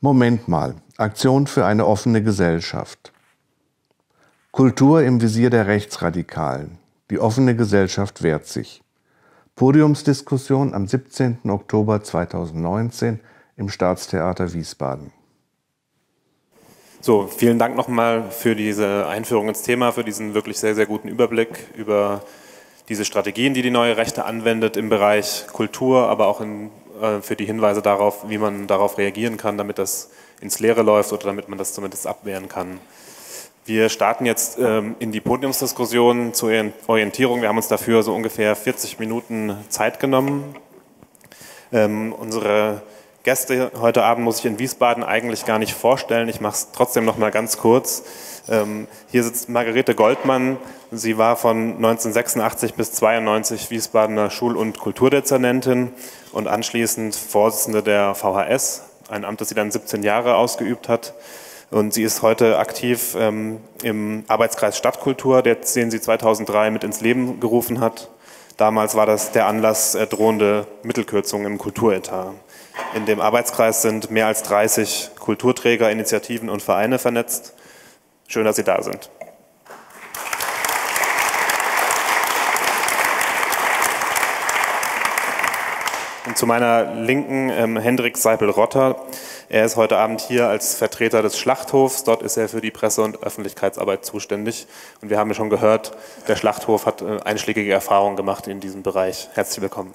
Moment mal, Aktion für eine offene Gesellschaft. Kultur im Visier der Rechtsradikalen. Die offene Gesellschaft wehrt sich. Podiumsdiskussion am 17. Oktober 2019 im Staatstheater Wiesbaden. So, vielen Dank nochmal für diese Einführung ins Thema, für diesen wirklich sehr, sehr guten Überblick über diese Strategien, die die Neue Rechte anwendet im Bereich Kultur, aber auch für die Hinweise darauf, wie man darauf reagieren kann, damit das ins Leere läuft oder damit man das zumindest abwehren kann. Wir starten jetzt in die Podiumsdiskussion zur Orientierung. Wir haben uns dafür so ungefähr 40 Minuten Zeit genommen. Unsere Gäste heute Abend muss ich in Wiesbaden eigentlich gar nicht vorstellen. Ich mache es trotzdem noch mal ganz kurz. Hier sitzt Margarete Goldmann. Sie war von 1986 bis 1992 Wiesbadener Schul- und Kulturdezernentin und anschließend Vorsitzende der VHS, ein Amt, das sie dann 17 Jahre ausgeübt hat. Und sie ist heute aktiv im Arbeitskreis Stadtkultur, den sie 2003 mit ins Leben gerufen hat. Damals war das der Anlass drohende Mittelkürzungen im Kulturetat. In dem Arbeitskreis sind mehr als 30 Kulturträger, Initiativen und Vereine vernetzt. Schön, dass Sie da sind. Und zu meiner Linken Hendrik Seipel-Rotter. Er ist heute Abend hier als Vertreter des Schlachthofs. Dort ist er für die Presse- und Öffentlichkeitsarbeit zuständig. Und wir haben ja schon gehört, der Schlachthof hat einschlägige Erfahrungen gemacht in diesem Bereich. Herzlich willkommen.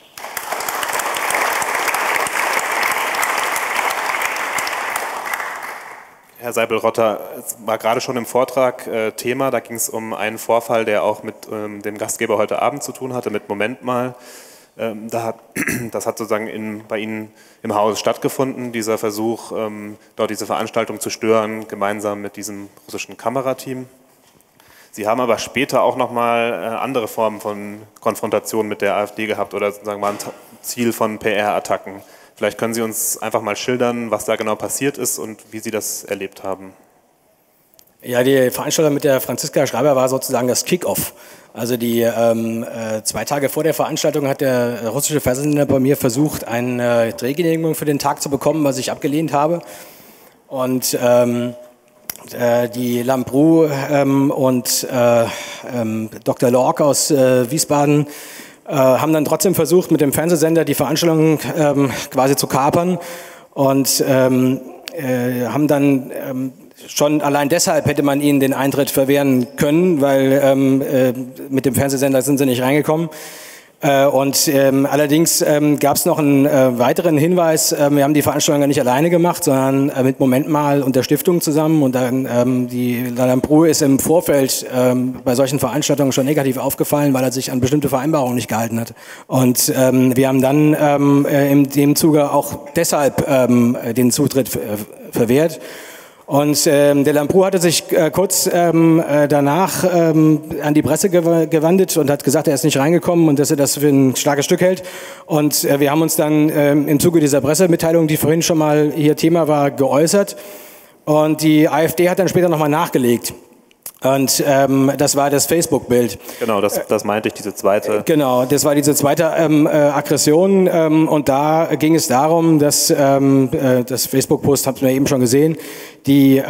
Herr Seipel-Rotter, es war gerade schon im Vortrag Thema. Da ging es um einen Vorfall, der auch mit dem Gastgeber heute Abend zu tun hatte, mit Moment mal. Das hat sozusagen bei Ihnen im Haus stattgefunden, dieser Versuch, dort diese Veranstaltung zu stören, gemeinsam mit diesem russischen Kamerateam. Sie haben aber später auch nochmal andere Formen von Konfrontation mit der AfD gehabt oder sozusagen waren Ziel von PR-Attacken. Vielleicht können Sie uns einfach mal schildern, was da genau passiert ist und wie Sie das erlebt haben. Ja, die Veranstaltung mit der Franziska Schreiber war sozusagen das Kick-Off. Also 2 Tage vor der Veranstaltung hat der russische Fernsehsender bei mir versucht, eine Drehgenehmigung für den Tag zu bekommen, was ich abgelehnt habe. Und die Lambrou und Dr. Lorck aus Wiesbaden haben dann trotzdem versucht, mit dem Fernsehsender die Veranstaltung quasi zu kapern und haben dann schon allein deshalb hätte man ihnen den Eintritt verwehren können, weil mit dem Fernsehsender sind sie nicht reingekommen. Allerdings gab es noch einen weiteren Hinweis. Wir haben die Veranstaltung ja nicht alleine gemacht, sondern mit Moment mal und der Stiftung zusammen. Und dann die Lambrou ist im Vorfeld bei solchen Veranstaltungen schon negativ aufgefallen, weil er sich an bestimmte Vereinbarungen nicht gehalten hat. Und wir haben dann in dem Zuge auch deshalb den Zutritt verwehrt. Und der Lambrou hatte sich kurz danach an die Presse gewandt und hat gesagt, er ist nicht reingekommen und dass er das für ein starkes Stück hält. Und wir haben uns dann im Zuge dieser Pressemitteilung, die vorhin schon mal hier Thema war, geäußert. Und die AfD hat dann später nochmal nachgelegt. Und das war das Facebook-Bild. Genau, das meinte ich, diese zweite. Genau, das war diese zweite Aggression. Und da ging es darum, dass das Facebook-Post, habt ihr eben schon gesehen, sie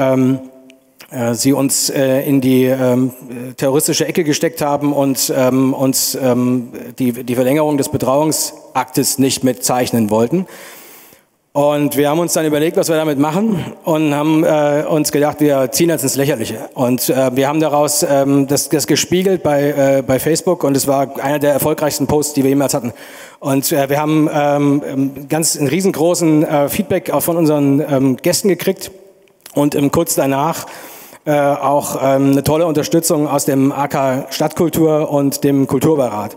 uns in die terroristische Ecke gesteckt haben und uns die Verlängerung des Bedrohungsaktes nicht mitzeichnen wollten. Und wir haben uns dann überlegt, was wir damit machen und haben uns gedacht, wir ziehen das ins Lächerliche. Und wir haben daraus das gespiegelt bei Facebook und es war einer der erfolgreichsten Posts, die wir jemals hatten. Und wir haben einen riesengroßen Feedback auch von unseren Gästen gekriegt und kurz danach auch eine tolle Unterstützung aus dem AK Stadtkultur und dem Kulturbeirat.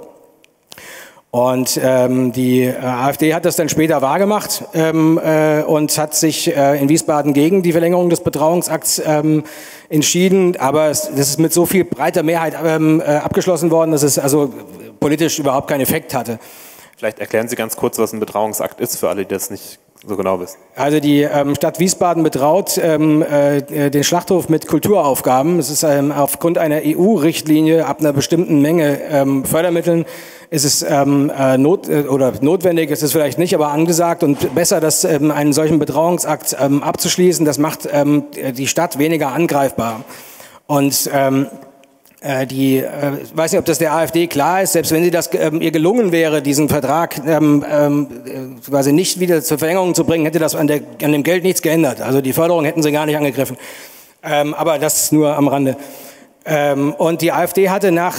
Und die AfD hat das dann später wahrgemacht und hat sich in Wiesbaden gegen die Verlängerung des Bedrohungsakts entschieden. Aber das ist mit so viel breiter Mehrheit abgeschlossen worden, dass es also politisch überhaupt keinen Effekt hatte. Vielleicht erklären Sie ganz kurz, was ein Bedrohungsakt ist, für alle, die das nicht so genau wissen. Also die Stadt Wiesbaden betraut den Schlachthof mit Kulturaufgaben. Es ist aufgrund einer EU-Richtlinie ab einer bestimmten Menge Fördermitteln ist es notwendig, ist es vielleicht nicht, aber angesagt und besser, dass einen solchen Betrauungsakt abzuschließen. Das macht die Stadt weniger angreifbar. Und ich weiß nicht, ob das der AfD klar ist, selbst wenn ihr gelungen wäre, diesen Vertrag quasi nicht wieder zur Verlängerung zu bringen, hätte das an dem Geld nichts geändert. Also die Förderung hätten sie gar nicht angegriffen. Aber das nur am Rande. Und die AfD hatte nach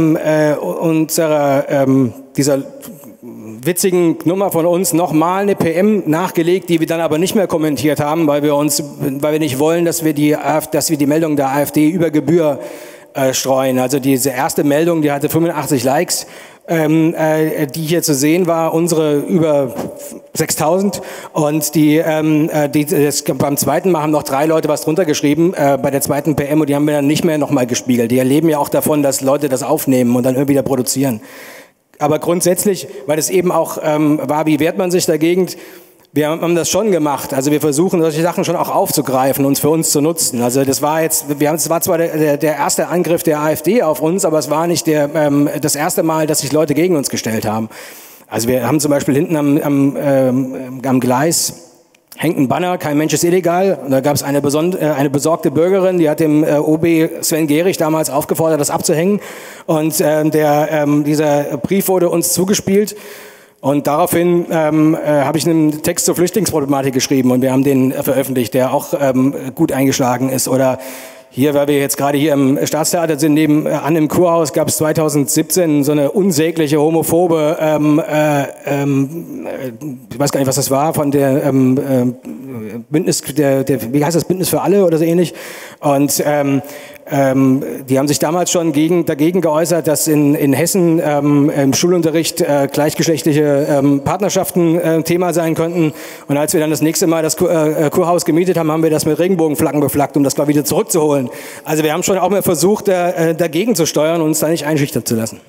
dieser witzigen Nummer von uns nochmal eine PM nachgelegt, die wir dann aber nicht mehr kommentiert haben, weil wir nicht wollen, dass wir die Meldung der AfD über Gebühr streuen. Also diese erste Meldung, die hatte 85 Likes, die hier zu sehen war, unsere über 6.000 und beim zweiten Mal haben noch 3 Leute was drunter geschrieben, bei der zweiten PM, und die haben wir dann nicht mehr nochmal gespiegelt. Die erleben ja auch davon, dass Leute das aufnehmen und dann irgendwie wieder produzieren. Aber grundsätzlich, weil es eben auch war, wie wehrt man sich dagegen? Wir haben das schon gemacht. Also wir versuchen, solche Sachen schon auch aufzugreifen und für uns zu nutzen. Also es war zwar der erste Angriff der AfD auf uns, aber es war nicht das erste Mal, dass sich Leute gegen uns gestellt haben. Also wir haben zum Beispiel hinten am Gleis hängt ein Banner, kein Mensch ist illegal. Und da gab es eine besorgte Bürgerin, die hat dem OB Sven Gehrig damals aufgefordert, das abzuhängen. Und dieser Brief wurde uns zugespielt. Und daraufhin habe ich einen Text zur Flüchtlingsproblematik geschrieben und wir haben den veröffentlicht, der auch gut eingeschlagen ist. Oder hier, weil wir jetzt gerade hier im Staatstheater sind, nebenan im Kurhaus, gab es 2017 so eine unsägliche homophobe, ich weiß gar nicht, was das war, von der Bündnis, wie heißt das, Bündnis für alle oder so ähnlich. Und die haben sich damals schon dagegen geäußert, dass in Hessen im Schulunterricht gleichgeschlechtliche Partnerschaften Thema sein könnten. Und als wir dann das nächste Mal das Kurhaus gemietet haben, haben wir das mit Regenbogenflaggen beflaggt, um das mal wieder zurückzuholen. Also wir haben schon auch mal versucht, dagegen zu steuern und uns da nicht einschüchtern zu lassen.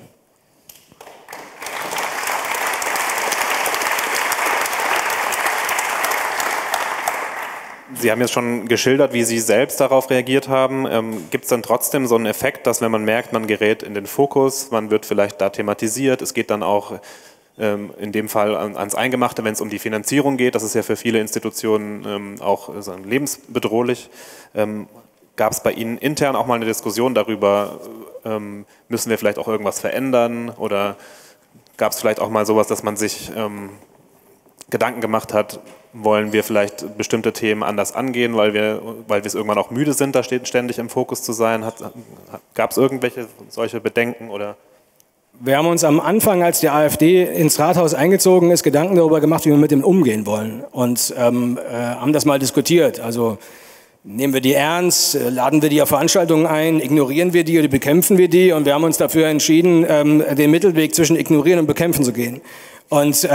Sie haben jetzt schon geschildert, wie Sie selbst darauf reagiert haben. Gibt es dann trotzdem so einen Effekt, dass wenn man merkt, man gerät in den Fokus, man wird vielleicht da thematisiert, es geht dann auch in dem Fall ans Eingemachte, wenn es um die Finanzierung geht, das ist ja für viele Institutionen auch lebensbedrohlich. Gab es bei Ihnen intern auch mal eine Diskussion darüber, müssen wir vielleicht auch irgendwas verändern, oder gab es vielleicht auch mal sowas, dass man sich Gedanken gemacht hat, wollen wir vielleicht bestimmte Themen anders angehen, weil wir es irgendwann auch müde sind, da ständig im Fokus zu sein? Gab es irgendwelche solche Bedenken? Oder? Wir haben uns am Anfang, als die AfD ins Rathaus eingezogen ist, Gedanken darüber gemacht, wie wir mit dem umgehen wollen, und haben das mal diskutiert. Also nehmen wir die ernst, laden wir die auf Veranstaltungen ein, ignorieren wir die oder bekämpfen wir die? Und wir haben uns dafür entschieden, den Mittelweg zwischen ignorieren und bekämpfen zu gehen. Und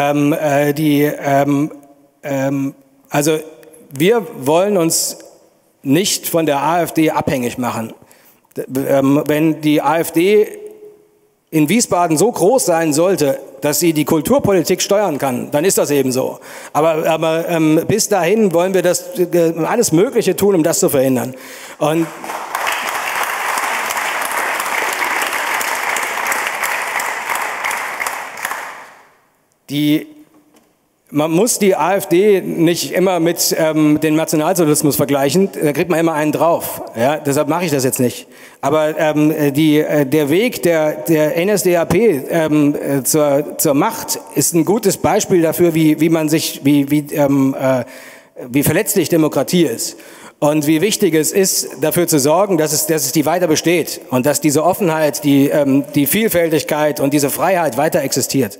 also wir wollen uns nicht von der AfD abhängig machen. Wenn die AfD in Wiesbaden so groß sein sollte, dass sie die Kulturpolitik steuern kann, dann ist das eben so. Aber bis dahin wollen wir alles Mögliche tun, um das zu verhindern. Und man muss die AfD nicht immer mit dem Nationalsozialismus vergleichen, da kriegt man immer einen drauf. Ja? Deshalb mache ich das jetzt nicht. Aber der Weg der NSDAP zur Macht ist ein gutes Beispiel dafür, wie verletzlich Demokratie ist. Und wie wichtig es ist, dafür zu sorgen, dass es die weiter besteht und dass diese Offenheit, die Vielfältigkeit und diese Freiheit weiter existiert.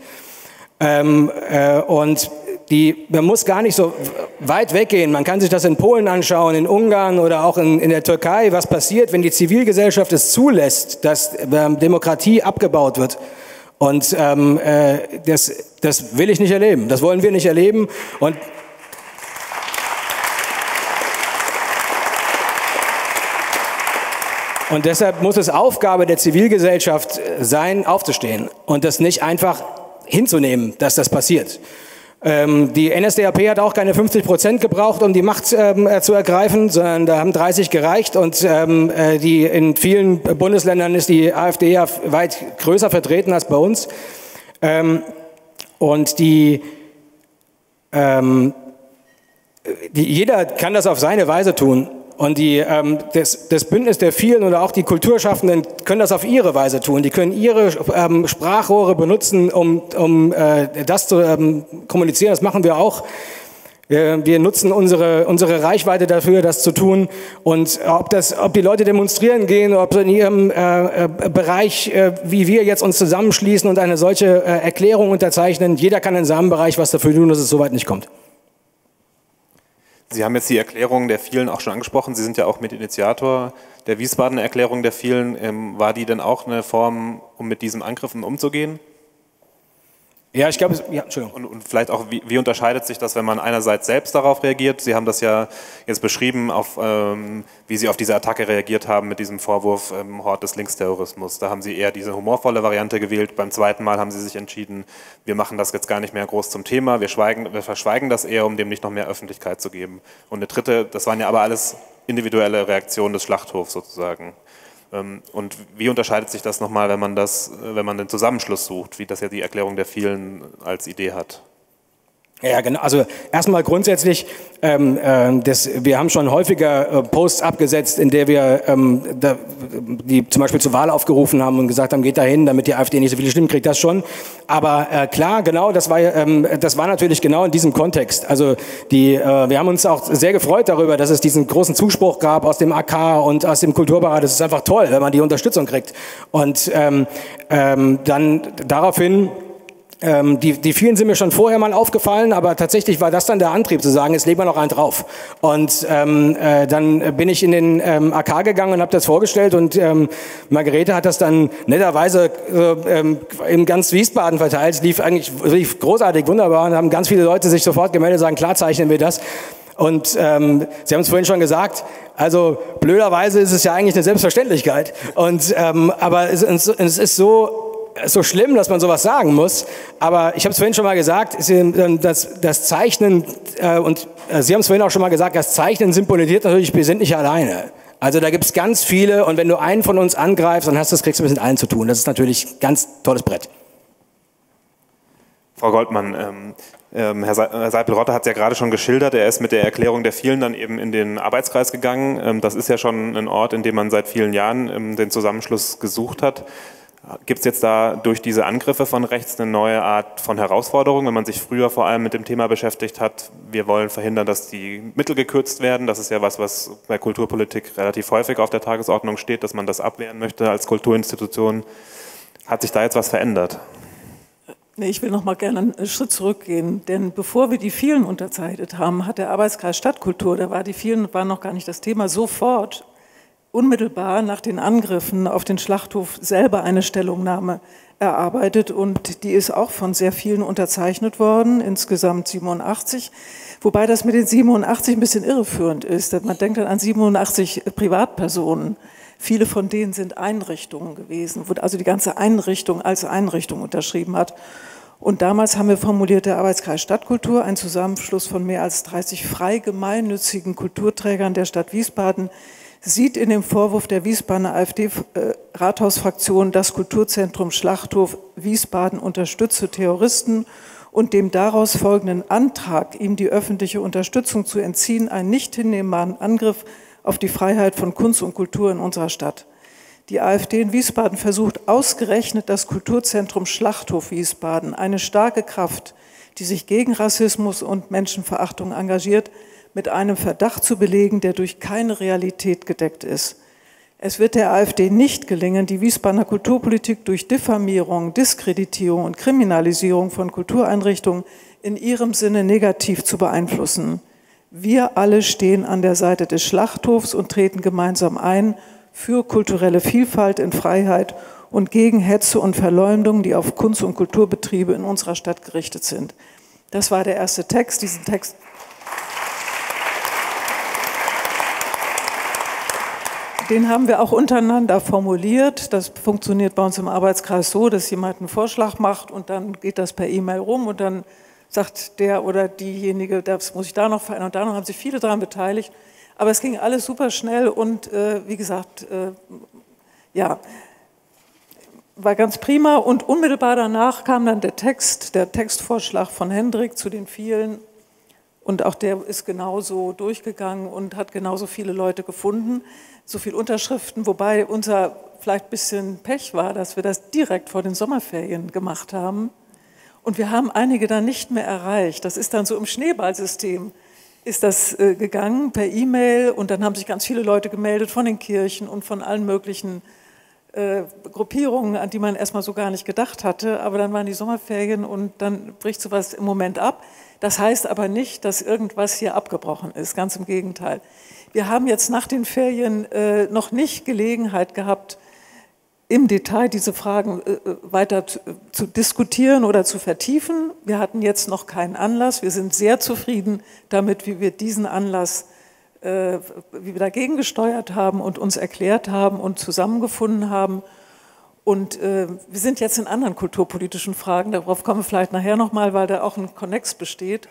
Und man muss gar nicht so weit weggehen. Man kann sich das in Polen anschauen, in Ungarn oder auch in der Türkei, was passiert, wenn die Zivilgesellschaft es zulässt, dass Demokratie abgebaut wird. Und das will ich nicht erleben. Das wollen wir nicht erleben. Und deshalb muss es Aufgabe der Zivilgesellschaft sein, aufzustehen und das nicht einfach hinzunehmen, dass das passiert. Die NSDAP hat auch keine 50% gebraucht, um die Macht zu ergreifen, sondern da haben 30 gereicht und in vielen Bundesländern ist die AfD ja weit größer vertreten als bei uns. Und jeder kann das auf seine Weise tun. Und das Bündnis der vielen oder auch die Kulturschaffenden können das auf ihre Weise tun. Die können ihre Sprachrohre benutzen, um das zu kommunizieren. Das machen wir auch. Wir nutzen unsere Reichweite dafür, das zu tun. Und ob die Leute demonstrieren gehen, ob sie in ihrem Bereich, wie wir jetzt uns zusammenschließen und eine solche Erklärung unterzeichnen, jeder kann in seinem Bereich was dafür tun, dass es so weit nicht kommt. Sie haben jetzt die Erklärung der vielen auch schon angesprochen. Sie sind ja auch Mitinitiator der Wiesbadener Erklärung der vielen. War die denn auch eine Form, um mit diesen Angriffen umzugehen? Ja, ich glaube, ja, Entschuldigung. Und vielleicht auch, wie unterscheidet sich das, wenn man einerseits selbst darauf reagiert? Sie haben das ja jetzt beschrieben, wie Sie auf diese Attacke reagiert haben mit diesem Vorwurf Hort des Linksterrorismus. Da haben Sie eher diese humorvolle Variante gewählt. Beim zweiten Mal haben Sie sich entschieden, wir machen das jetzt gar nicht mehr groß zum Thema. Wir verschweigen das eher, um dem nicht noch mehr Öffentlichkeit zu geben. Und eine dritte, das waren ja aber alles individuelle Reaktionen des Schlachthofs sozusagen. Und wie unterscheidet sich das nochmal, wenn man den Zusammenschluss sucht, wie das ja die Erklärung der vielen als Idee hat? Ja, genau. Also erstmal grundsätzlich, wir haben schon häufiger Posts abgesetzt, in der wir die zum Beispiel zur Wahl aufgerufen haben und gesagt haben, geht dahin, damit die AfD nicht so viele Stimmen kriegt, das schon. Aber klar, genau, das war natürlich genau in diesem Kontext. Also wir haben uns auch sehr gefreut darüber, dass es diesen großen Zuspruch gab aus dem AK und aus dem Kulturbereich. Das ist einfach toll, wenn man die Unterstützung kriegt. Und dann daraufhin die vielen sind mir schon vorher mal aufgefallen, aber tatsächlich war das dann der Antrieb zu sagen, jetzt legen wir noch einen drauf. Und dann bin ich in den AK gegangen und habe das vorgestellt und Margarete hat das dann netterweise in ganz Wiesbaden verteilt. Es lief großartig, wunderbar und haben ganz viele Leute sich sofort gemeldet und sagen, klar zeichnen wir das. Und Sie haben es vorhin schon gesagt, also blöderweise ist es ja eigentlich eine Selbstverständlichkeit. Und aber es ist so schlimm, dass man sowas sagen muss, aber ich habe es vorhin schon mal gesagt, das Zeichnen, und Sie haben es vorhin auch schon mal gesagt, das Zeichnen symbolisiert natürlich, wir sind nicht alleine. Also da gibt es ganz viele und wenn du einen von uns angreifst, dann kriegst du mit allen zu tun. Das ist natürlich ein ganz tolles Brett. Frau Goldmann, Herr Seipel-Rotter hat es ja gerade schon geschildert, er ist mit der Erklärung der vielen dann eben in den Arbeitskreis gegangen. Das ist ja schon ein Ort, in dem man seit vielen Jahren den Zusammenschluss gesucht hat. Gibt es jetzt da durch diese Angriffe von rechts eine neue Art von Herausforderung, wenn man sich früher vor allem mit dem Thema beschäftigt hat, wir wollen verhindern, dass die Mittel gekürzt werden, das ist ja was bei Kulturpolitik relativ häufig auf der Tagesordnung steht, dass man das abwehren möchte als Kulturinstitution. Hat sich da jetzt was verändert? Nee, ich will noch mal gerne einen Schritt zurückgehen, denn bevor wir die vielen unterzeichnet haben, hat der Arbeitskreis Stadtkultur, die vielen waren noch gar nicht das Thema, sofort unmittelbar nach den Angriffen auf den Schlachthof selber eine Stellungnahme erarbeitet und die ist auch von sehr vielen unterzeichnet worden, insgesamt 87, wobei das mit den 87 ein bisschen irreführend ist, man denkt dann an 87 Privatpersonen, viele von denen sind Einrichtungen gewesen, wo also die ganze Einrichtung als Einrichtung unterschrieben hat. Und damals haben wir formuliert, der Arbeitskreis Stadtkultur, ein Zusammenschluss von mehr als 30 frei gemeinnützigen Kulturträgern der Stadt Wiesbaden, sieht in dem Vorwurf der Wiesbadener AfD-Rathausfraktion das Kulturzentrum Schlachthof Wiesbaden unterstütze Terroristen und dem daraus folgenden Antrag, ihm die öffentliche Unterstützung zu entziehen, einen nicht hinnehmbaren Angriff auf die Freiheit von Kunst und Kultur in unserer Stadt. Die AfD in Wiesbaden versucht ausgerechnet das Kulturzentrum Schlachthof Wiesbaden, eine starke Kraft, die sich gegen Rassismus und Menschenverachtung engagiert, mit einem Verdacht zu belegen, der durch keine Realität gedeckt ist. Es wird der AfD nicht gelingen, die Wiesbadener Kulturpolitik durch Diffamierung, Diskreditierung und Kriminalisierung von Kultureinrichtungen in ihrem Sinne negativ zu beeinflussen. Wir alle stehen an der Seite des Schlachthofs und treten gemeinsam ein für kulturelle Vielfalt in Freiheit und gegen Hetze und Verleumdung, die auf Kunst- und Kulturbetriebe in unserer Stadt gerichtet sind. Das war der erste Text. Diesen Text den haben wir auch untereinander formuliert. Das funktioniert bei uns im Arbeitskreis so, dass jemand einen Vorschlag macht und dann geht das per E-Mail rum und dann sagt der oder diejenige, das muss ich da noch verändern und da noch, haben sich viele daran beteiligt. Aber es ging alles super schnell und wie gesagt, ja, war ganz prima. Und unmittelbar danach kam dann der Textvorschlag von Hendrik zu den vielen. Und auch der ist genauso durchgegangen und hat genauso viele Leute gefunden, so viele Unterschriften, wobei unser vielleicht ein bisschen Pech war, dass wir das direkt vor den Sommerferien gemacht haben. Und wir haben einige dann nicht mehr erreicht. Das ist dann so im Schneeballsystem ist das gegangen per E-Mail und dann haben sich ganz viele Leute gemeldet von den Kirchen und von allen möglichen Gruppierungen, an die man erstmal so gar nicht gedacht hatte. Aber dann waren die Sommerferien und dann bricht sowas im Moment ab. Das heißt aber nicht, dass irgendwas hier abgebrochen ist, ganz im Gegenteil. Wir haben jetzt nach den Ferien noch nicht Gelegenheit gehabt, im Detail diese Fragen weiter zu diskutieren oder zu vertiefen. Wir hatten jetzt noch keinen Anlass. Wir sind sehr zufrieden damit, wie wir diesen Anlass, wie wir dagegen gesteuert haben und uns erklärt haben und zusammengefunden haben. Und wir sind jetzt in anderen kulturpolitischen Fragen, darauf kommen wir vielleicht nachher nochmal, weil da auch ein Konnex besteht,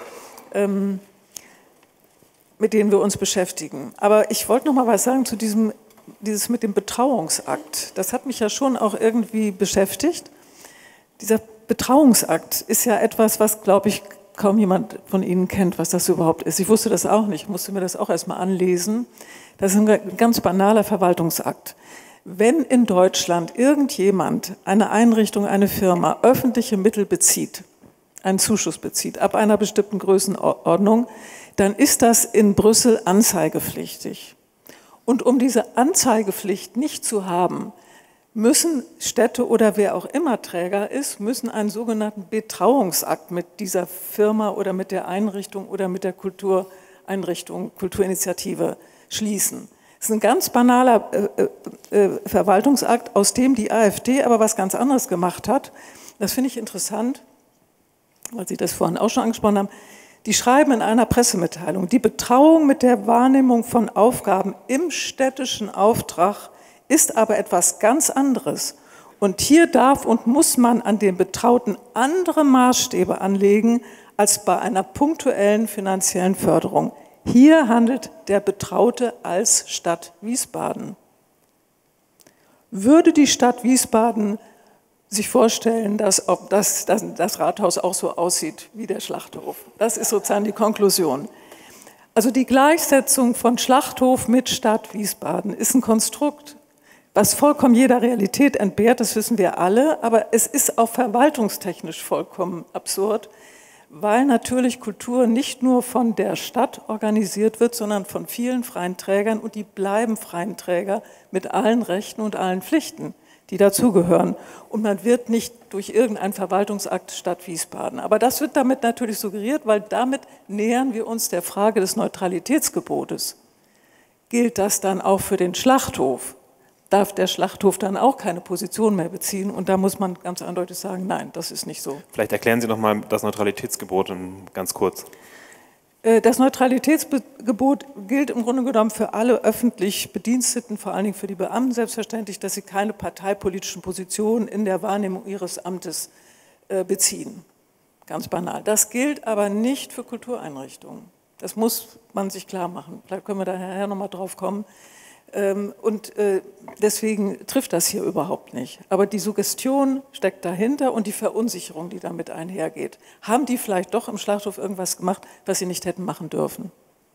mit denen wir uns beschäftigen. Aber ich wollte noch mal was sagen zu dieses mit dem Betrauungsakt. Das hat mich ja schon auch irgendwie beschäftigt. Dieser Betrauungsakt ist ja etwas, was, glaube ich, kaum jemand von Ihnen kennt, was das überhaupt ist. Ich wusste das auch nicht, ich musste mir das auch erstmal anlesen. Das ist ein ganz banaler Verwaltungsakt. Wenn in Deutschland irgendjemand, eine Einrichtung, eine Firma, öffentliche Mittel bezieht, einen Zuschuss bezieht, ab einer bestimmten Größenordnung, dann ist das in Brüssel anzeigepflichtig. Und um diese Anzeigepflicht nicht zu haben, müssen Städte oder wer auch immer Träger ist, müssen einen sogenannten Betrauungsakt mit dieser Firma oder mit der Einrichtung oder mit der Kultureinrichtung, Kulturinitiative schließen. Das ist ein ganz banaler Verwaltungsakt, aus dem die AfD aber was ganz anderes gemacht hat. Das finde ich interessant, weil Sie das vorhin auch schon angesprochen haben. Die schreiben in einer Pressemitteilung, die Betrauung mit der Wahrnehmung von Aufgaben im städtischen Auftrag ist aber etwas ganz anderes. Und hier darf und muss man an den Betrauten andere Maßstäbe anlegen als bei einer punktuellen finanziellen Förderung. Hier handelt der Betraute als Stadt Wiesbaden. Würde die Stadt Wiesbaden sich vorstellen, dass das Rathaus auch so aussieht wie der Schlachthof? Das ist sozusagen die Konklusion. Also die Gleichsetzung von Schlachthof mit Stadt Wiesbaden ist ein Konstrukt, was vollkommen jeder Realität entbehrt, das wissen wir alle, aber es ist auch verwaltungstechnisch vollkommen absurd, weil natürlich Kultur nicht nur von der Stadt organisiert wird, sondern von vielen freien Trägern und die bleiben freien Träger mit allen Rechten und allen Pflichten, die dazugehören. Und man wird nicht durch irgendeinen Verwaltungsakt Stadt Wiesbaden. Aber das wird damit natürlich suggeriert, weil damit nähern wir uns der Frage des Neutralitätsgebotes. Gilt das dann auch für den Schlachthof? Darf der Schlachthof dann auch keine Position mehr beziehen? Und da muss man ganz eindeutig sagen, nein, das ist nicht so. Vielleicht erklären Sie noch mal das Neutralitätsgebot ganz kurz. Das Neutralitätsgebot gilt im Grunde genommen für alle öffentlich Bediensteten, vor allen Dingen für die Beamten selbstverständlich, dass sie keine parteipolitischen Positionen in der Wahrnehmung ihres Amtes beziehen. Ganz banal. Das gilt aber nicht für Kultureinrichtungen. Das muss man sich klar machen. Vielleicht können wir daher noch mal drauf kommen. Und deswegen trifft das hier überhaupt nicht. Aber die Suggestion steckt dahinter und die Verunsicherung, die damit einhergeht. Haben die vielleicht doch im Schlachthof irgendwas gemacht, was sie nicht hätten machen dürfen?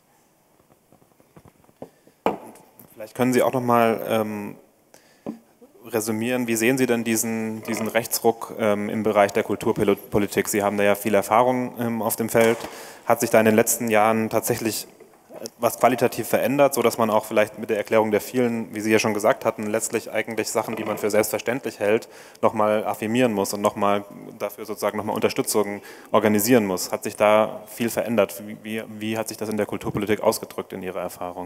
Vielleicht können Sie auch noch mal resümieren, wie sehen Sie denn diesen Rechtsruck im Bereich der Kulturpolitik? Sie haben da ja viel Erfahrung auf dem Feld. Hat sich da in den letzten Jahren tatsächlich was qualitativ verändert, sodass man auch vielleicht mit der Erklärung der vielen, wie Sie ja schon gesagt hatten, letztlich eigentlich Sachen, die man für selbstverständlich hält, nochmal affirmieren muss und nochmal dafür sozusagen nochmal Unterstützung organisieren muss? Hat sich da viel verändert? Wie hat sich das in der Kulturpolitik ausgedrückt in Ihrer Erfahrung?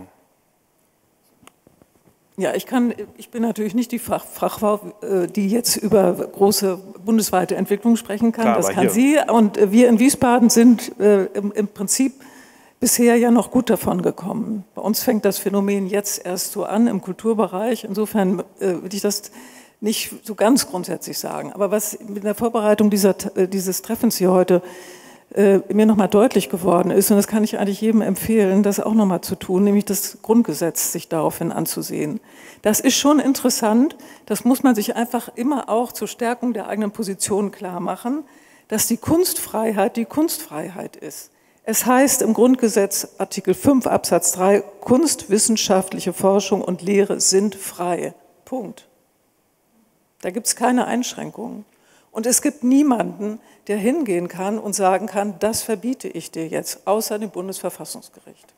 Ja, ich bin natürlich nicht die Fachfrau, die jetzt über große bundesweite Entwicklungen sprechen kann. Klar, das kann sie. Und wir in Wiesbaden sind im Prinzip bisher ja noch gut davon gekommen. Bei uns fängt das Phänomen jetzt erst so an im Kulturbereich. Insofern würde ich das nicht so ganz grundsätzlich sagen. Aber was mit der Vorbereitung dieses Treffens hier heute mir nochmal deutlich geworden ist, und das kann ich eigentlich jedem empfehlen, das auch nochmal zu tun, nämlich das Grundgesetz sich daraufhin anzusehen. Das ist schon interessant, das muss man sich einfach immer auch zur Stärkung der eigenen Position klar machen, dass die Kunstfreiheit ist. Es heißt im Grundgesetz, Artikel 5 Absatz 3, Kunst, wissenschaftliche Forschung und Lehre sind frei. Punkt. Da gibt es keine Einschränkungen. Und es gibt niemanden, der hingehen kann und sagen kann, das verbiete ich dir jetzt, außer dem Bundesverfassungsgericht.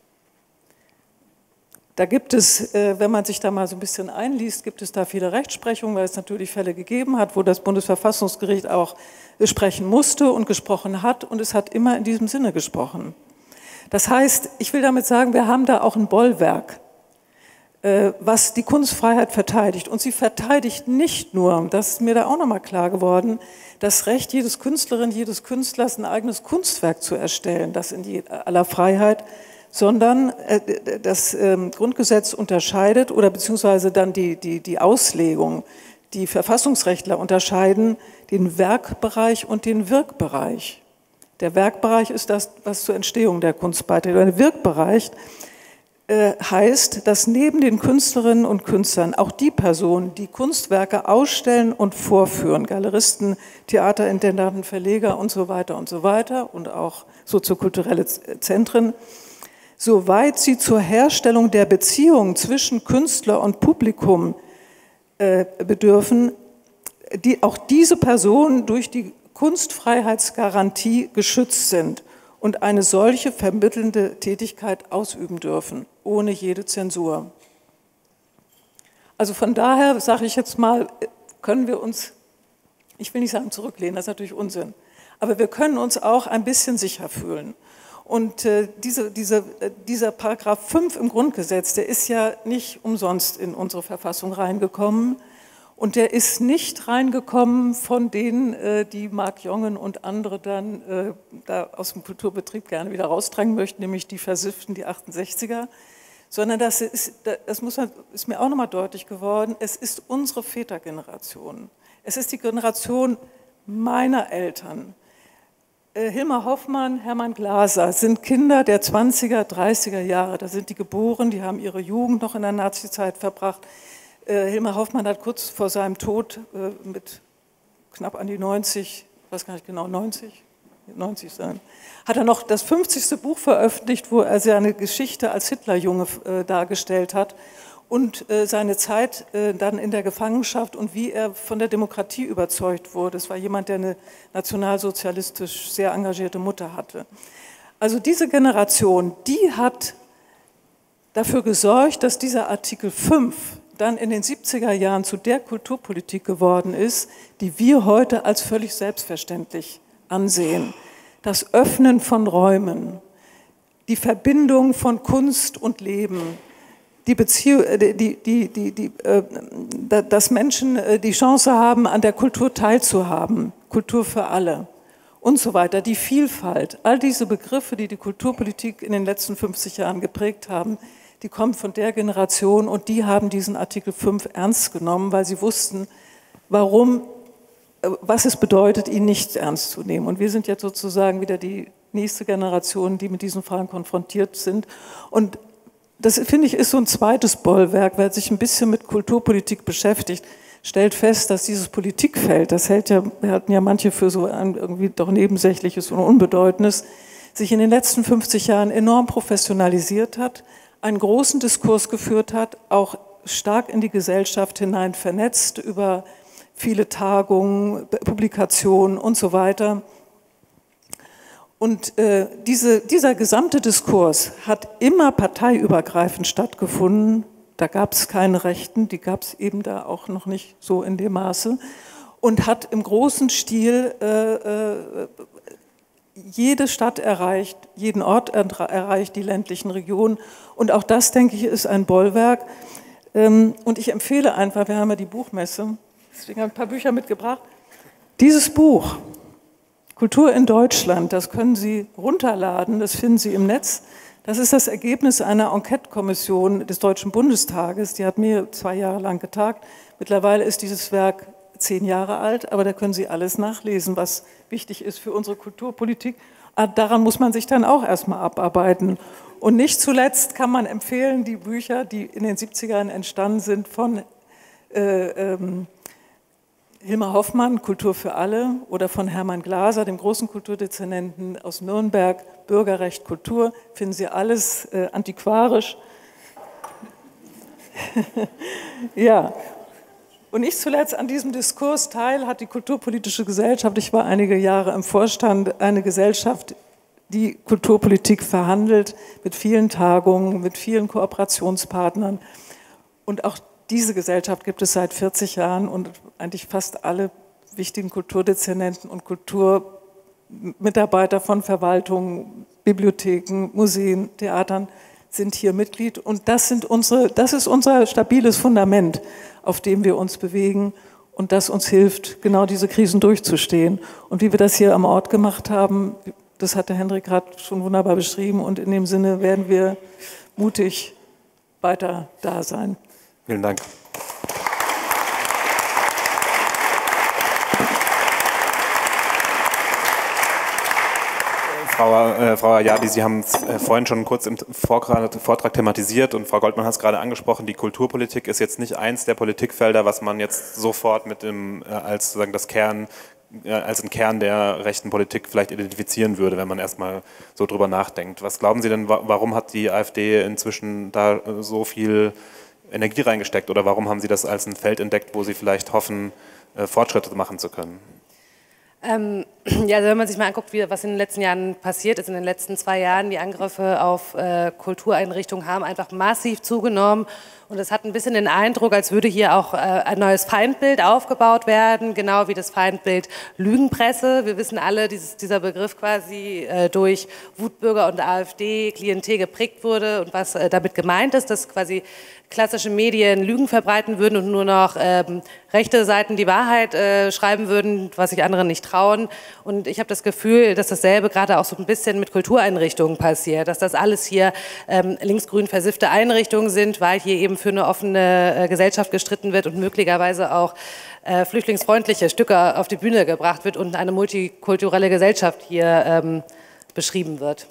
Da gibt es, wenn man sich da mal so ein bisschen einliest, gibt es da viele Rechtsprechungen, weil es natürlich Fälle gegeben hat, wo das Bundesverfassungsgericht auch sprechen musste und gesprochen hat, und es hat immer in diesem Sinne gesprochen. Das heißt, ich will damit sagen, wir haben da auch ein Bollwerk, was die Kunstfreiheit verteidigt. Und sie verteidigt nicht nur, das ist mir da auch nochmal klar geworden, das Recht jedes Künstlerin, jedes Künstlers, ein eigenes Kunstwerk zu erstellen, das in aller Freiheit, sondern das Grundgesetz unterscheidet oder beziehungsweise dann die Auslegung, die Verfassungsrechtler unterscheiden den Werkbereich und den Wirkbereich. Der Werkbereich ist das, was zur Entstehung der Kunst beiträgt. Der Wirkbereich heißt, dass neben den Künstlerinnen und Künstlern auch die Personen, die Kunstwerke ausstellen und vorführen, Galeristen, Theaterintendanten, Verleger und so weiter und auch soziokulturelle Zentren, soweit sie zur Herstellung der Beziehung zwischen Künstler und Publikum bedürfen, auch diese Personen durch die Kunstfreiheitsgarantie geschützt sind und eine solche vermittelnde Tätigkeit ausüben dürfen, ohne jede Zensur. Also von daher sage ich jetzt mal, können wir uns, ich will nicht sagen zurücklehnen, das ist natürlich Unsinn, aber wir können uns auch ein bisschen sicher fühlen. Und dieser Paragraph 5 im Grundgesetz, der ist ja nicht umsonst in unsere Verfassung reingekommen. Und der ist nicht reingekommen von denen, die Marc Jongen und andere dann da aus dem Kulturbetrieb gerne wieder rausdrängen möchten, nämlich die Versifften, die 68er, sondern das ist mir auch nochmal deutlich geworden, es ist unsere Vätergeneration. Es ist die Generation meiner Eltern. Hilmar Hoffmann, Hermann Glaser sind Kinder der 20er, 30er Jahre. Da sind die geboren, die haben ihre Jugend noch in der Nazizeit verbracht. Hilmar Hoffmann hat kurz vor seinem Tod mit knapp an die 90, ich weiß gar nicht genau, 90 sein, hat er noch das 50. Buch veröffentlicht, wo er seine Geschichte als Hitlerjunge dargestellt hat und seine Zeit dann in der Gefangenschaft und wie er von der Demokratie überzeugt wurde. Es war jemand, der eine nationalsozialistisch sehr engagierte Mutter hatte. Also diese Generation, die hat dafür gesorgt, dass dieser Artikel 5 dann in den 70er Jahren zu der Kulturpolitik geworden ist, die wir heute als völlig selbstverständlich ansehen. Das Öffnen von Räumen, die Verbindung von Kunst und Leben, die Beziehung, dass Menschen die Chance haben, an der Kultur teilzuhaben, Kultur für alle und so weiter, die Vielfalt, all diese Begriffe, die die Kulturpolitik in den letzten 50 Jahren geprägt haben, die kommen von der Generation und die haben diesen Artikel 5 ernst genommen, weil sie wussten, was es bedeutet, ihn nicht ernst zu nehmen. Und wir sind jetzt sozusagen wieder die nächste Generation, die mit diesen Fragen konfrontiert sind. Und das, finde ich, ist so ein zweites Bollwerk, wer sich ein bisschen mit Kulturpolitik beschäftigt, stellt fest, dass dieses Politikfeld, das halten ja manche für so ein irgendwie doch Nebensächliches und Unbedeutendes, sich in den letzten 50 Jahren enorm professionalisiert hat, einen großen Diskurs geführt hat, auch stark in die Gesellschaft hinein vernetzt über viele Tagungen, Publikationen und so weiter. Und dieser gesamte Diskurs hat immer parteiübergreifend stattgefunden. Da gab es keine Rechten, die gab es eben da auch noch nicht so in dem Maße. Und hat im großen Stil jede Stadt erreicht, jeden Ort erreicht, die ländlichen Regionen. Und auch das, denke ich, ist ein Bollwerk. Und ich empfehle einfach, wir haben ja die Buchmesse, deswegen habe ich ein paar Bücher mitgebracht. Dieses Buch, Kultur in Deutschland, das können Sie runterladen, das finden Sie im Netz. Das ist das Ergebnis einer Enquete-Kommission des Deutschen Bundestages. Die hat 2 Jahre lang getagt. Mittlerweile ist dieses Werk 10 Jahre alt, aber da können Sie alles nachlesen, was wichtig ist für unsere Kulturpolitik. Daran muss man sich dann auch erstmal abarbeiten. Und nicht zuletzt kann man empfehlen, die Bücher, die in den 70ern entstanden sind, von Hilmar Hoffmann, Kultur für alle, oder von Hermann Glaser, dem großen Kulturdezernenten aus Nürnberg, Bürgerrecht, Kultur, finden Sie alles antiquarisch. Ja, und nicht zuletzt an diesem Diskurs teil hat die Kulturpolitische Gesellschaft, ich war einige Jahre im Vorstand, eine Gesellschaft, die Kulturpolitik verhandelt, mit vielen Tagungen, mit vielen Kooperationspartnern. Und auch diese Gesellschaft gibt es seit 40 Jahren und eigentlich fast alle wichtigen Kulturdezernenten und Kulturmitarbeiter von Verwaltungen, Bibliotheken, Museen, Theatern sind hier Mitglied. Und das ist unser stabiles Fundament, auf dem wir uns bewegen und das uns hilft, genau diese Krisen durchzustehen. Und wie wir das hier am Ort gemacht haben, das hat der Hendrik gerade schon wunderbar beschrieben. Und in dem Sinne werden wir mutig weiter da sein. Vielen Dank. Frau Ayadi, Sie haben es vorhin schon kurz im Vortrag thematisiert und Frau Goldmann hat es gerade angesprochen, die Kulturpolitik ist jetzt nicht eins der Politikfelder, was man jetzt sofort mit als einen Kern der rechten Politik vielleicht identifizieren würde, wenn man erstmal so drüber nachdenkt. Was glauben Sie denn, warum hat die AfD inzwischen da so viel Energie reingesteckt oder warum haben Sie das als ein Feld entdeckt, wo Sie vielleicht hoffen, Fortschritte machen zu können? Ja, also wenn man sich mal anguckt, was in den letzten Jahren passiert ist, in den letzten 2 Jahren, die Angriffe auf Kultureinrichtungen haben einfach massiv zugenommen und es hat ein bisschen den Eindruck, als würde hier auch ein neues Feindbild aufgebaut werden, genau wie das Feindbild Lügenpresse. Wir wissen alle, dieser Begriff quasi durch Wutbürger und AfD, Klientel geprägt wurde und was damit gemeint ist, dass quasi klassische Medien Lügen verbreiten würden und nur noch rechte Seiten die Wahrheit schreiben würden, was sich andere nicht trauen. Und ich habe das Gefühl, dass dasselbe gerade auch so ein bisschen mit Kultureinrichtungen passiert, dass das alles hier linksgrün versiffte Einrichtungen sind, weil hier eben für eine offene Gesellschaft gestritten wird und möglicherweise auch flüchtlingsfreundliche Stücke auf die Bühne gebracht wird und eine multikulturelle Gesellschaft hier beschrieben wird.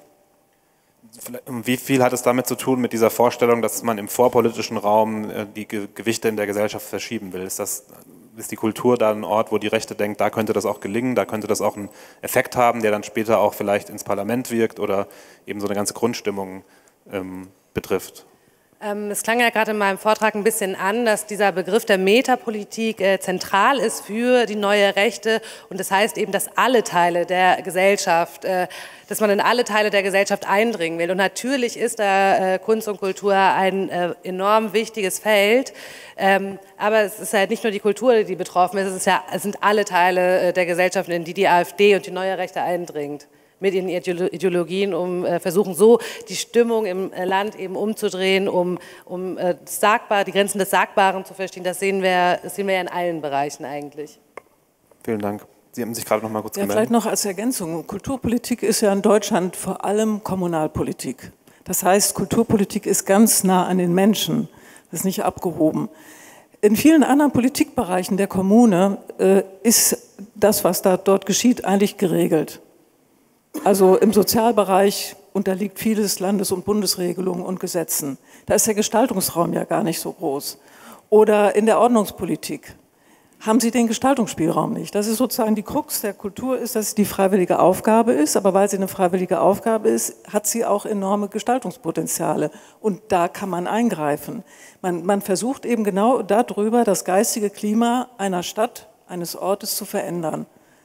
Wie viel hat es damit zu tun mit dieser Vorstellung, dass man im vorpolitischen Raum die Gewichte in der Gesellschaft verschieben will? Ist die Kultur da ein Ort, wo die Rechte denkt, da könnte das auch gelingen, da könnte das auch einen Effekt haben, der dann später auch vielleicht ins Parlament wirkt oder eben so eine ganze Grundstimmung betrifft? Es klang ja gerade in meinem Vortrag ein bisschen an, dass dieser Begriff der Metapolitik zentral ist für die neue Rechte und das heißt eben, dass alle Teile der Gesellschaft, dass man in alle Teile der Gesellschaft eindringen will und natürlich ist da Kunst und Kultur ein enorm wichtiges Feld, aber es ist halt nicht nur die Kultur, die betroffen ist, es sind alle Teile der Gesellschaft, in die AfD und die neue Rechte eindringt. Mit ihren Ideologien, versuchen so die Stimmung im Land eben umzudrehen, um die Grenzen des Sagbaren zu verstehen. Das sehen wir ja in allen Bereichen eigentlich. Vielen Dank. Sie haben sich gerade noch mal kurz gemeldet. Vielleicht noch als Ergänzung. Kulturpolitik ist ja in Deutschland vor allem Kommunalpolitik. Das heißt, Kulturpolitik ist ganz nah an den Menschen. Das ist nicht abgehoben. In vielen anderen Politikbereichen der Kommune ist das, was dort geschieht, eigentlich geregelt. Also im Sozialbereich unterliegt vieles Landes- und Bundesregelungen und Gesetzen. Da ist der Gestaltungsraum ja gar nicht so groß. Oder in der Ordnungspolitik haben Sie den Gestaltungsspielraum nicht. Das ist sozusagen die Krux der Kultur, ist, dass es die freiwillige Aufgabe ist. Aber weil sie eine freiwillige Aufgabe ist, hat sie auch enorme Gestaltungspotenziale. Und da kann man eingreifen. Man versucht eben genau darüber, das geistige Klima einer Stadt, eines Ortes zu verändern.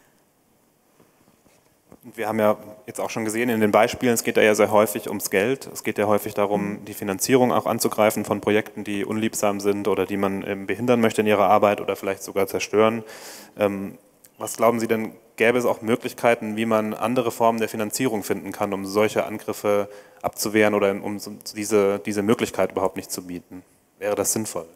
Wir haben ja jetzt auch schon gesehen in den Beispielen, es geht ja sehr häufig ums Geld. Es geht ja häufig darum, die Finanzierung auch anzugreifen von Projekten, die unliebsam sind oder die man behindern möchte in ihrer Arbeit oder vielleicht sogar zerstören. Was glauben Sie denn, gäbe es auch Möglichkeiten, wie man andere Formen der Finanzierung finden kann, um solche Angriffe abzuwehren oder um diese Möglichkeit überhaupt nicht zu bieten? Wäre das sinnvoll?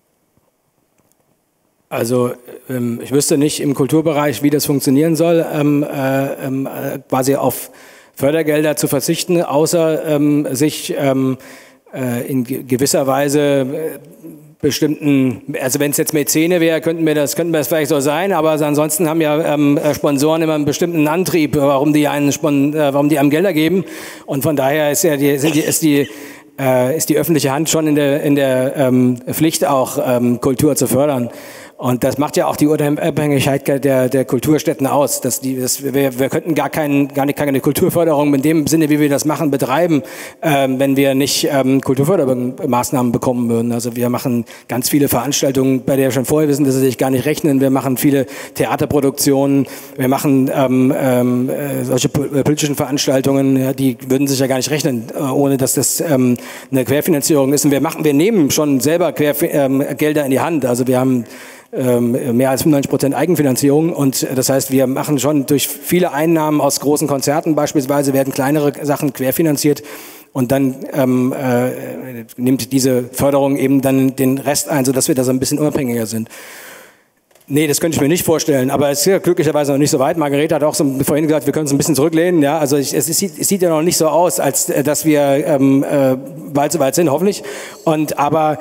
Also ich wüsste nicht im Kulturbereich, wie das funktionieren soll, quasi auf Fördergelder zu verzichten, außer sich in gewisser Weise bestimmten, also wenn es jetzt Mäzene wäre, könnten wir das vielleicht so sein, aber ansonsten haben ja Sponsoren immer einen bestimmten Antrieb, warum die einem Gelder geben, und von daher ist die öffentliche Hand schon in der Pflicht, auch Kultur zu fördern. Und das macht ja auch die Unabhängigkeit der Kulturstätten aus. Wir könnten gar keine Kulturförderung in dem Sinne, wie wir das machen, betreiben, wenn wir nicht Kulturfördermaßnahmen bekommen würden. Also wir machen ganz viele Veranstaltungen, bei der wir schon vorher wissen, dass sie sich gar nicht rechnen. Wir machen viele Theaterproduktionen, wir machen solche politischen Veranstaltungen, ja, die würden sich ja gar nicht rechnen, ohne dass das eine Querfinanzierung ist. Und wir nehmen schon selber Gelder in die Hand. Also wir haben mehr als 95% Eigenfinanzierung, und das heißt, wir machen schon durch viele Einnahmen aus großen Konzerten beispielsweise, werden kleinere Sachen querfinanziert, und dann nimmt diese Förderung eben dann den Rest ein, sodass wir da so ein bisschen unabhängiger sind. Nee, das könnte ich mir nicht vorstellen, aber es ist ja glücklicherweise noch nicht so weit. Margarete hat auch vorhin gesagt, wir können es ein bisschen zurücklehnen. Ja, also es sieht ja noch nicht so aus, als dass wir bald so weit sind, hoffentlich. Aber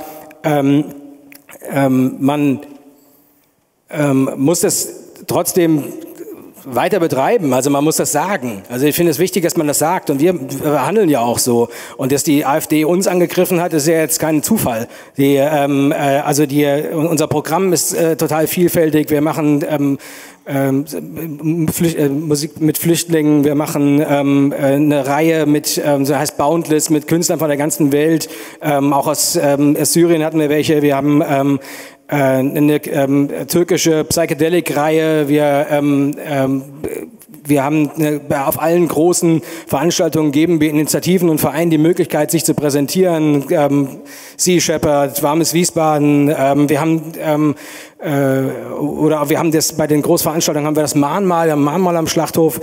man muss das trotzdem weiter betreiben, also man muss das sagen. Also ich finde es wichtig, dass man das sagt, und wir handeln ja auch so. Und dass die AfD uns angegriffen hat, ist ja jetzt kein Zufall. Unser Programm ist total vielfältig. Wir machen Musik mit Flüchtlingen, wir machen eine Reihe mit, so heißt Boundless, mit Künstlern von der ganzen Welt. Auch aus Syrien hatten wir welche. Wir haben eine türkische Psychedelic-Reihe. Wir haben auf allen großen Veranstaltungen geben wir Initiativen und Vereinen die Möglichkeit, sich zu präsentieren. Sea Shepherd, Warmes Wiesbaden. Wir haben bei den Großveranstaltungen haben wir das Mahnmal am Schlachthof,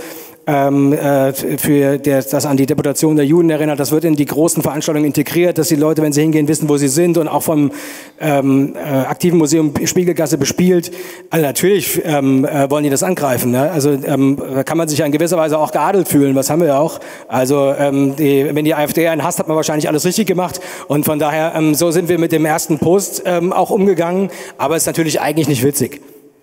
das an die Deportation der Juden erinnert. Das wird in die großen Veranstaltungen integriert, dass die Leute, wenn sie hingehen, wissen, wo sie sind, und auch vom aktiven Museum Spiegelgasse bespielt. Also natürlich wollen die das angreifen. Ne? Also da kann man sich ja in gewisser Weise auch geadelt fühlen. Was haben wir ja auch. Also wenn die AfD einen hasst, hat man wahrscheinlich alles richtig gemacht. Und von daher, so sind wir mit dem ersten Post auch umgegangen. Aber es ist natürlich eigentlich nicht witzig.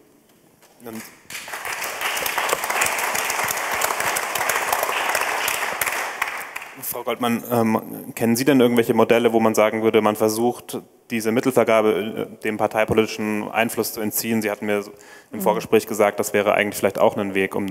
Frau Goldmann, kennen Sie denn irgendwelche Modelle, wo man sagen würde, man versucht, diese Mittelvergabe dem parteipolitischen Einfluss zu entziehen? Sie hatten mir im Vorgespräch gesagt, das wäre eigentlich vielleicht auch ein Weg,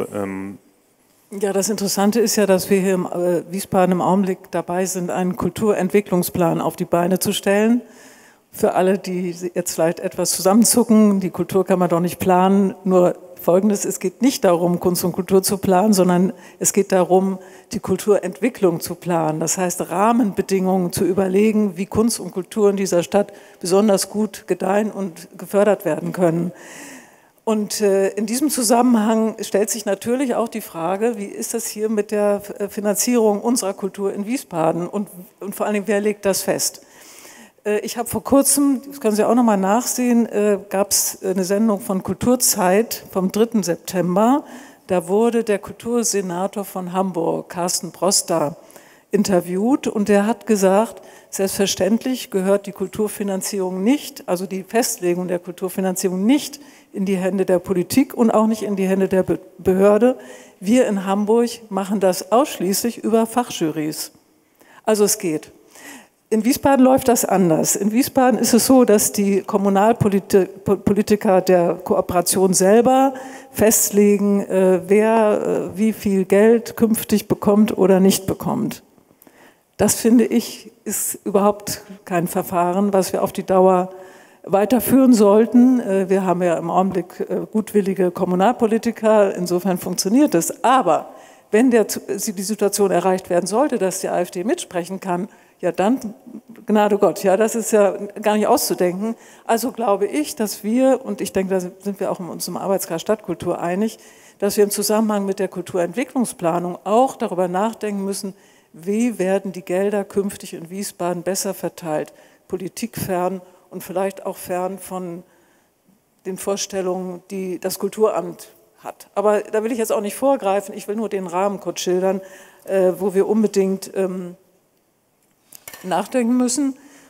Ja, das Interessante ist ja, dass wir hier in Wiesbaden im Augenblick dabei sind, einen Kulturentwicklungsplan auf die Beine zu stellen. Für alle, die jetzt vielleicht etwas zusammenzucken, die Kultur kann man doch nicht planen, nur Folgendes: Es geht nicht darum, Kunst und Kultur zu planen, sondern es geht darum, die Kulturentwicklung zu planen. Das heißt, Rahmenbedingungen zu überlegen, wie Kunst und Kultur in dieser Stadt besonders gut gedeihen und gefördert werden können. Und in diesem Zusammenhang stellt sich natürlich auch die Frage, wie ist das hier mit der Finanzierung unserer Kultur in Wiesbaden, und vor allen Dingen, wer legt das fest? Ich habe vor kurzem, das können Sie auch nochmal nachsehen, gab es eine Sendung von Kulturzeit vom 3. September. Da wurde der Kultursenator von Hamburg, Carsten Broster, interviewt, und der hat gesagt, selbstverständlich gehört die Kulturfinanzierung nicht, also die Festlegung der Kulturfinanzierung nicht in die Hände der Politik und auch nicht in die Hände der Behörde. Wir in Hamburg machen das ausschließlich über Fachjurys. Also es geht. In Wiesbaden läuft das anders. In Wiesbaden ist es so, dass die Kommunalpolitiker der Kooperation selber festlegen, wer wie viel Geld künftig bekommt oder nicht bekommt. Das, finde ich, ist überhaupt kein Verfahren, was wir auf die Dauer weiterführen sollten. Wir haben ja im Augenblick gutwillige Kommunalpolitiker, insofern funktioniert das. Aber wenn die Situation erreicht werden sollte, dass die AfD mitsprechen kann, ja dann, Gnade Gott, ja, das ist ja gar nicht auszudenken. Also glaube ich, dass wir, und ich denke, da sind wir auch in unserem Arbeitskreis Stadtkultur einig, dass wir im Zusammenhang mit der Kulturentwicklungsplanung auch darüber nachdenken müssen, wie werden die Gelder künftig in Wiesbaden besser verteilt, politikfern und vielleicht auch fern von den Vorstellungen, die das Kulturamt hat. Aber da will ich jetzt auch nicht vorgreifen, ich will nur den Rahmen kurz schildern, wo wir unbedingt nachdenken müssen.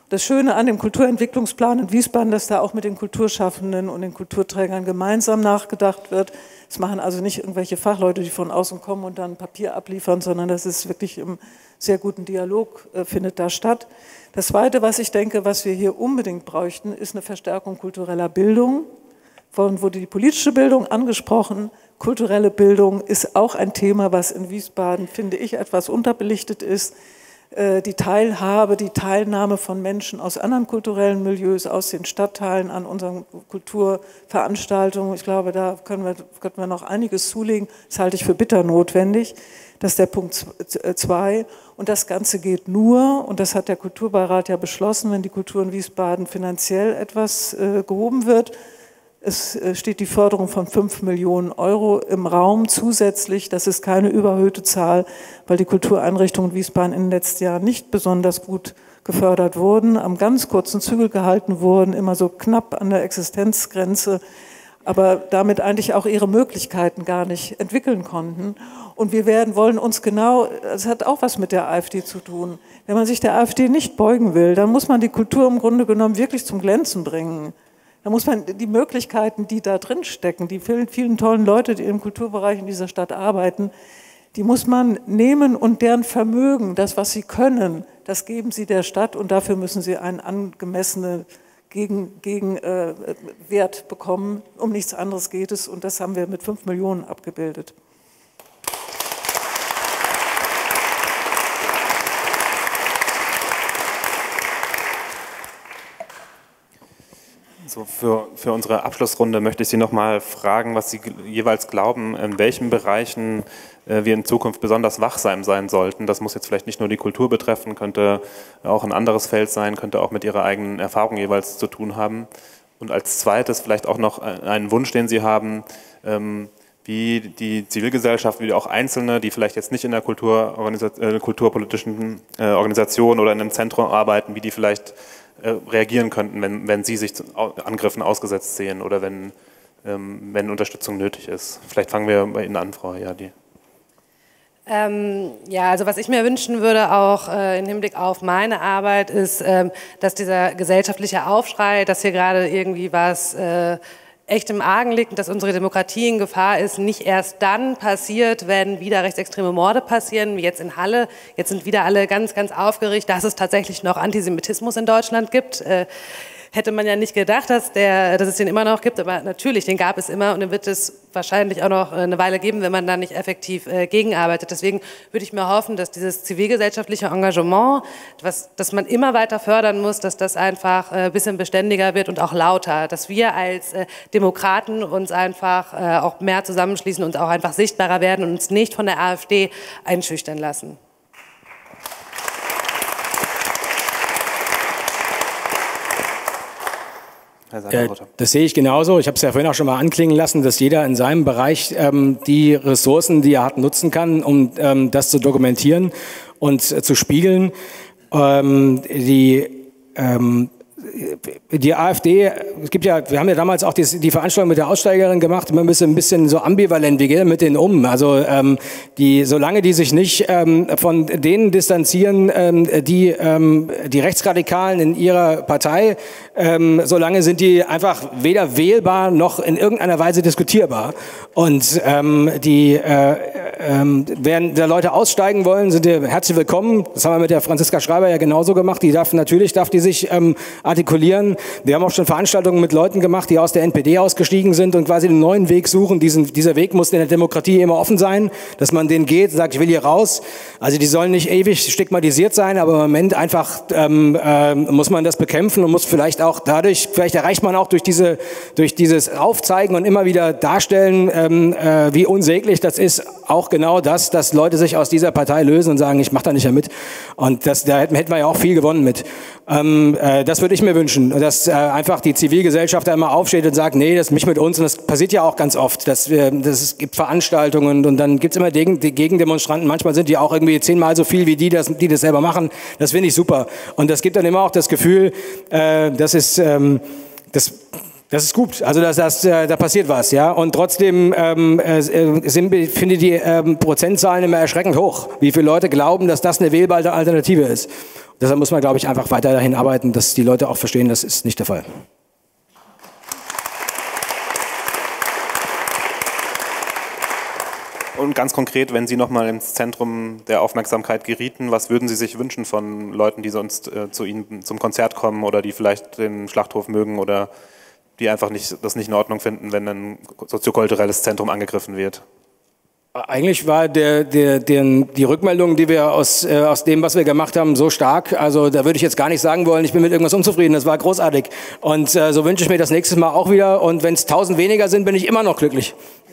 Das Schöne an dem Kulturentwicklungsplan in Wiesbaden, dass da auch mit den Kulturschaffenden und den Kulturträgern gemeinsam nachgedacht wird. Es machen also nicht irgendwelche Fachleute, die von außen kommen und dann Papier abliefern, sondern das ist wirklich im sehr guten Dialog, findet da statt. Das Zweite, was ich denke, was wir hier unbedingt bräuchten, ist eine Verstärkung kultureller Bildung. Vorhin wurde die politische Bildung angesprochen. Kulturelle Bildung ist auch ein Thema, was in Wiesbaden, finde ich, etwas unterbelichtet ist. Die Teilhabe, die Teilnahme von Menschen aus anderen kulturellen Milieus, aus den Stadtteilen an unseren Kulturveranstaltungen. Ich glaube, da könnten wir noch einiges zulegen. Das halte ich für bitter notwendig. Das ist der Punkt 2. Und das Ganze geht nur, und das hat der Kulturbeirat ja beschlossen, wenn die Kultur in Wiesbaden finanziell etwas gehoben wird. Es steht die Förderung von 5 Millionen Euro im Raum zusätzlich. Das ist keine überhöhte Zahl, weil die Kultureinrichtungen in Wiesbaden in den letzten Jahren nicht besonders gut gefördert wurden, am ganz kurzen Zügel gehalten wurden, immer so knapp an der Existenzgrenze, aber damit eigentlich auch ihre Möglichkeiten gar nicht entwickeln konnten. Und wir wollen uns genau, das hat auch was mit der AfD zu tun. Wenn man sich der AfD nicht beugen will, dann muss man die Kultur im Grunde genommen wirklich zum Glänzen bringen. Da muss man die Möglichkeiten, die da drin stecken, die vielen tollen Leute, die im Kulturbereich in dieser Stadt arbeiten, die muss man nehmen und deren Vermögen, das, was sie können, das geben sie der Stadt und dafür müssen sie einen angemessenen Gegenwert bekommen. Um nichts anderes geht es und das haben wir mit 5 Millionen abgebildet. So, für unsere Abschlussrunde möchte ich Sie noch mal fragen, was Sie jeweils glauben, in welchen Bereichen wir in Zukunft besonders wachsam sein sollten. Das muss jetzt vielleicht nicht nur die Kultur betreffen, könnte auch ein anderes Feld sein, könnte auch mit Ihrer eigenen Erfahrung jeweils zu tun haben. Und als zweites vielleicht auch noch einen Wunsch, den Sie haben, wie die Zivilgesellschaft, wie auch Einzelne, die vielleicht jetzt nicht in der kulturpolitischen Organisation oder in einem Zentrum arbeiten, wie die vielleicht reagieren könnten, wenn sie sich Angriffen ausgesetzt sehen oder wenn Unterstützung nötig ist. Vielleicht fangen wir bei Ihnen an, Frau Hayadi. Ja, also was ich mir wünschen würde, auch im Hinblick auf meine Arbeit, ist, dass dieser gesellschaftliche Aufschrei, dass hier gerade irgendwie was echt im Argen liegt und dass unsere Demokratie in Gefahr ist, nicht erst dann passiert, wenn wieder rechtsextreme Morde passieren, wie jetzt in Halle. Jetzt sind wieder alle ganz, ganz aufgeregt, dass es tatsächlich noch Antisemitismus in Deutschland gibt. Hätte man ja nicht gedacht, dass es den immer noch gibt, aber natürlich, den gab es immer und den wird es wahrscheinlich auch noch eine Weile geben, wenn man da nicht effektiv gegenarbeitet. Deswegen würde ich mir hoffen, dass dieses zivilgesellschaftliche Engagement, das man immer weiter fördern muss, dass das einfach ein bisschen beständiger wird und auch lauter, dass wir als Demokraten uns einfach auch mehr zusammenschließen und auch einfach sichtbarer werden und uns nicht von der AfD einschüchtern lassen. Das sehe ich genauso. Ich habe es ja vorhin auch schon mal anklingen lassen, dass jeder in seinem Bereich die Ressourcen, die er hat, nutzen kann, um das zu dokumentieren und zu spiegeln. Die AfD, wir haben ja damals auch die Veranstaltung mit der Aussteigerin gemacht, immer ein bisschen so ambivalent, wie gehen wir mit denen um? Also solange die sich nicht von denen distanzieren, die Rechtsradikalen in ihrer Partei, solange sind die einfach weder wählbar noch in irgendeiner Weise diskutierbar. Und wenn da Leute aussteigen wollen, sind die herzlich willkommen. Das haben wir mit der Franziska Schreiber ja genauso gemacht. Die darf die sich artikulieren. Wir haben auch schon Veranstaltungen mit Leuten gemacht, die aus der NPD ausgestiegen sind und quasi einen neuen Weg suchen. Dieser Weg muss in der Demokratie immer offen sein, dass man den geht, sagt, ich will hier raus. Also die sollen nicht ewig stigmatisiert sein, aber im Moment einfach muss man das bekämpfen und muss vielleicht erreicht man auch durch dieses Aufzeigen und immer wieder darstellen, wie unsäglich das ist, auch genau das, dass Leute sich aus dieser Partei lösen und sagen, ich mache da nicht mehr mit. Und da hätten wir ja auch viel gewonnen mit. Das würde ich mir wünschen, dass einfach die Zivilgesellschaft da immer aufsteht und sagt, nee, das ist nicht mit uns. Und das passiert ja auch ganz oft, es gibt Veranstaltungen und dann gibt es immer Gegendemonstranten. Manchmal sind die auch irgendwie 10-mal so viel wie die das selber machen. Das finde ich super. Und das gibt dann immer auch das Gefühl, das ist gut, also da passiert was, ja. Und trotzdem finde ich die Prozentzahlen immer erschreckend hoch, wie viele Leute glauben, dass das eine wählbare Alternative ist. Deshalb muss man, glaube ich, einfach weiter dahin arbeiten, dass die Leute auch verstehen, das ist nicht der Fall. Und ganz konkret, wenn Sie nochmal ins Zentrum der Aufmerksamkeit gerieten, was würden Sie sich wünschen von Leuten, die sonst zu Ihnen zum Konzert kommen oder die vielleicht den Schlachthof mögen oder die einfach das nicht in Ordnung finden, wenn ein soziokulturelles Zentrum angegriffen wird? Eigentlich war die Rückmeldung, die wir aus dem, was wir gemacht haben, so stark. Also da würde ich jetzt gar nicht sagen wollen, ich bin mit irgendwas unzufrieden. Das war großartig. Und so wünsche ich mir das nächstes Mal auch wieder. Und wenn es 1000 weniger sind, bin ich immer noch glücklich.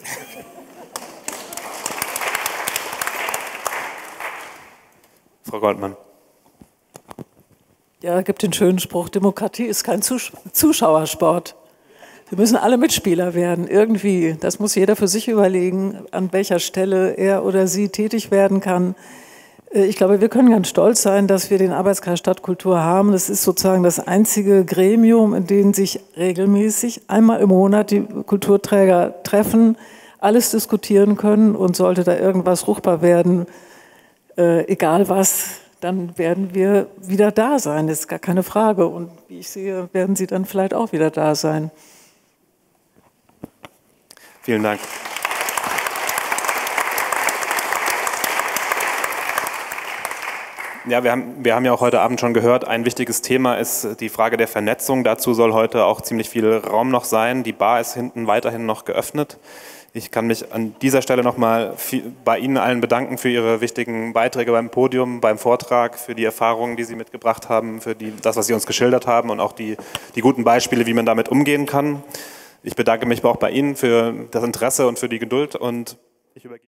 Frau Goldmann. Ja, es gibt den schönen Spruch, Demokratie ist kein Zuschauersport. Wir müssen alle Mitspieler werden, irgendwie. Das muss jeder für sich überlegen, an welcher Stelle er oder sie tätig werden kann. Ich glaube, wir können ganz stolz sein, dass wir den Arbeitskreis Stadtkultur haben. Das ist sozusagen das einzige Gremium, in dem sich regelmäßig einmal im Monat die Kulturträger treffen, alles diskutieren können, und sollte da irgendwas fruchtbar werden, egal was, dann werden wir wieder da sein. Das ist gar keine Frage. Und wie ich sehe, werden Sie dann vielleicht auch wieder da sein. Vielen Dank. Ja, wir haben ja auch heute Abend schon gehört, ein wichtiges Thema ist die Frage der Vernetzung. Dazu soll heute auch ziemlich viel Raum noch sein. Die Bar ist hinten weiterhin noch geöffnet. Ich kann mich an dieser Stelle nochmal bei Ihnen allen bedanken für Ihre wichtigen Beiträge beim Podium, beim Vortrag, für die Erfahrungen, die Sie mitgebracht haben, für das, was Sie uns geschildert haben und auch die guten Beispiele, wie man damit umgehen kann. Ich bedanke mich auch bei Ihnen für das Interesse und für die Geduld und ich übergebe